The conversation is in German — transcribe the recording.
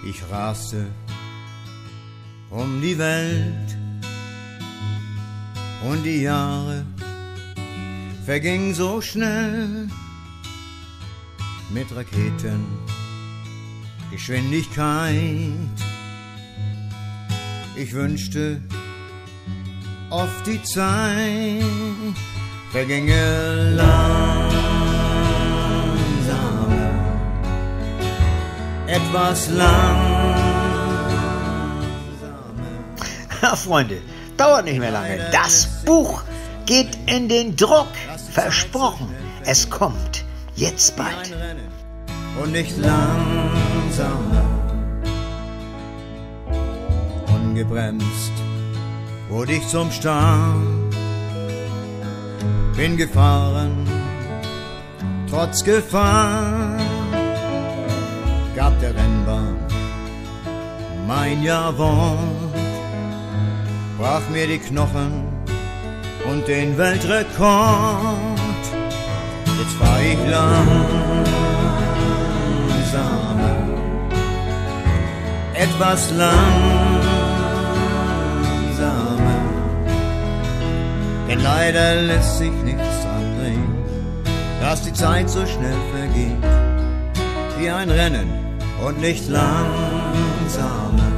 Ich raste um die Welt und die Jahre vergingen so schnell mit Raketengeschwindigkeit. Ich wünschte, oft die Zeit verginge langsamer, etwas langsamer. Freunde, dauert nicht mehr lange. Das Buch geht in den Druck. Versprochen, es kommt jetzt bald. Und nicht langsamer, ungebremst wurde ich zum Start. Bin gefahren, trotz Gefahr, gab der Rennbahn mein Ja-Wort, brach mir die Knochen und den Weltrekord. Jetzt fahr ich langsamer, etwas langsamer, denn leider lässt sich nichts andrehen, dass die Zeit so schnell vergeht, wie ein Rennen und nicht langsamer.